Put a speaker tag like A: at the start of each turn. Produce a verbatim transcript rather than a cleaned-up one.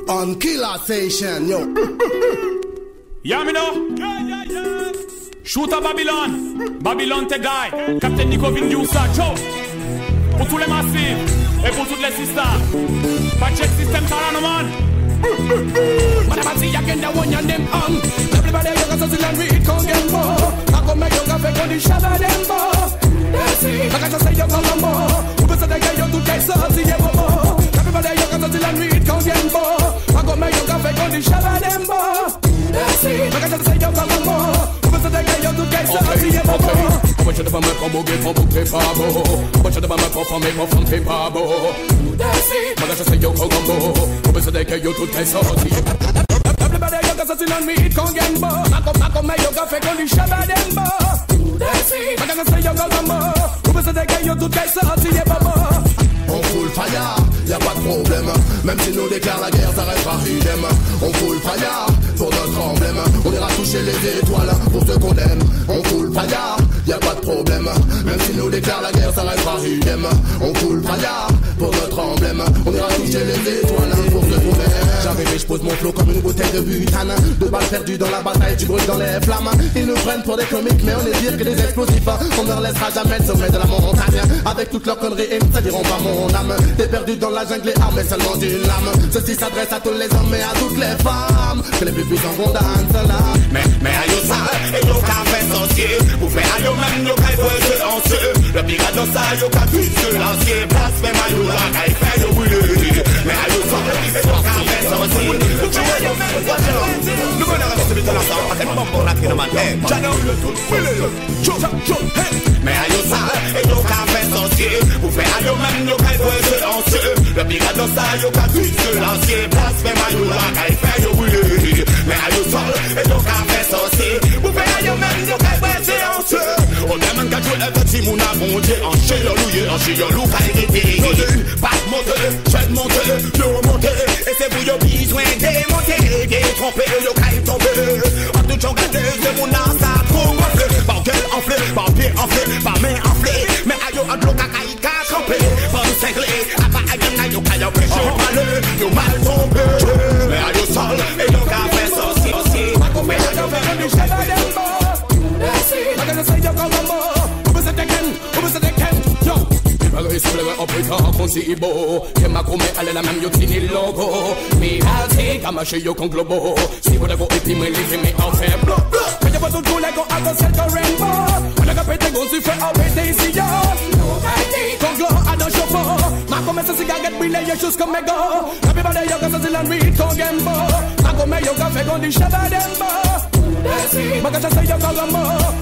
A: on Killer Station, yo.
B: Yeah, me know. Yeah, yeah, yeah. Shoot à Babylone. Babylone, t'es guy. Captain Nico Vindiusa, ciao. Pour tous les massifs et pour toutes les sisters. Pas check system, Tarano, man.
C: Man, I see again the one your name on. Everybody you got to see and read come get more. I come make you cafe on the shabba them more. That's it. I got to say you come more. Who be say they get you to take something you more. Everybody you got to see and read come get more. I come make you cafe on the shabba them more. That's it. I got to say you come more. Who be say they get you to take something you more.
D: How much of them are from get from the pabo? How much of them are from me from the pabo?
C: That's it.
D: I got to say you come more. Who be say they get you to take something.
C: Everybody you got to see and read come get more. I come I come make you cafe on the shabba them more. That's it. I got to say you come more. Who be say they get you to take something you more.
A: On fout le fire, y'a pas de problème. Même si nous déclare la guerre, ça restera idem. On fout le fire pour notre emblème. On ira toucher les étoiles pour ceux qu'on aime. On fout le fire, y'a pas de problème. Même si nous déclare la guerre, ça restera idem. On fout le fire pour notre emblème. On ira toucher les étoiles pour ceux qu'on aime. J'arrive et je pose mon flow comme une bouteille de butane. Deux balles perdues dans la bataille, du bruit dans les flammes. Ils nous prennent pour des comiques, mais on est pire que des explosifs. On ne leur laissera jamais le sommet de la montagne. Avec toutes leurs conneries, ils ne sadiront pas mon âme. T'es perdu dans la jungle et armé seulement d'une lame. Ceci s'adresse à tous les hommes et à toutes les femmes. Que les plus puissants condamnent cela.
E: Mais, mais à yo ça, et yo qu'a fait sorcier. Vous faites à yo même, yo qu'a fait en ceux. Le pirate dans ça, yo qu'a vu ce lancier. Place même à yo là, qu'a fait yo brûler. Mais à yo ça, et yo qu'a fait sorcier. Vous faites à yo même, yo qu'a fait sorcier. Nous venons à la suite de la sorte, avec mon bon raquet dans ma tête. J'adore le tout, mais à yo ça, et yo qu'a fait sorcier. Vous faites à yo même, yo qu'a fait sorcier. Le pirate dans ça, yo qu'a vu ce lancier. Place même à yo là, qu'a fait yo brûler. Mais à yo ça, et yo qu'a fait sorcier. Vous faites à yo même, yo qu'a fait sorcier. On aime un gâteau, un petit moun a bondé. En chien yon louye, en chien yon lou qu'a été. Pas de monter, j'ai de monter, yo monter. Et c'est vous yo besoin démonter. Détromper, yo qu'a y tomber. En tout genre gâté, c'est mon âme, ça trop gonflé. Par gueule enflé, par pied enflé, par main enflé. Mais à yo, en de l'eau qu'a y qu'a trempé. Par nous cinglé, à pas à y'en a yo qu'a yo péché maleux. Yo mal tombé. Mais à yo sol, et yo qu'a fait sorcier, sorcier. Mais à yo fait un échec à l'embo. I gotta say you come more. Who was it again? Who was it again? Yo.
D: Bagay se pleve opita kon si ibo. Ke ma kome ale la même yo tini logo. Mi halti kamache yo kon globo. Si vous devez et puis me leave me en fait blo blo.
C: Quand you want to do like go I go set the rainbow. On a got pete go si fait arrêter ici yo. Kon glow I don't show for. Ma come se siga get brille your shoes come go. Everybody you got to and read kon gambo. Ma come yo got fe go di shabba dembo. Ma got to say you come more.